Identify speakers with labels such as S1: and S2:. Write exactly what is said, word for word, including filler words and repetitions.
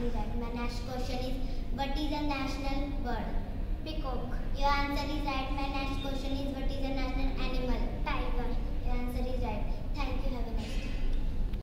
S1: is right. My next question is, what is a national bird?
S2: Peacock.
S1: Your answer is right. My next question is, what is a national animal?
S2: Tiger.
S1: Your answer is right. Thank you. Have a nice day.